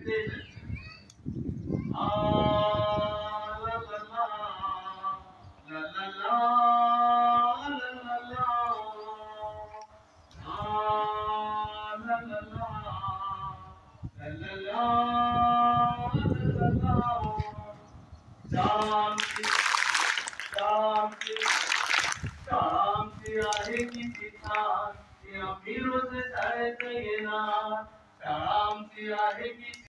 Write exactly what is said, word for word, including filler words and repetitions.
आ ला ला ला ला ला ला ला ला ला आ ला ला ला ला ला ला ला ला शांति शांति शांति आहे किती छान या फिरोज शाळेत येणार शांती आहे की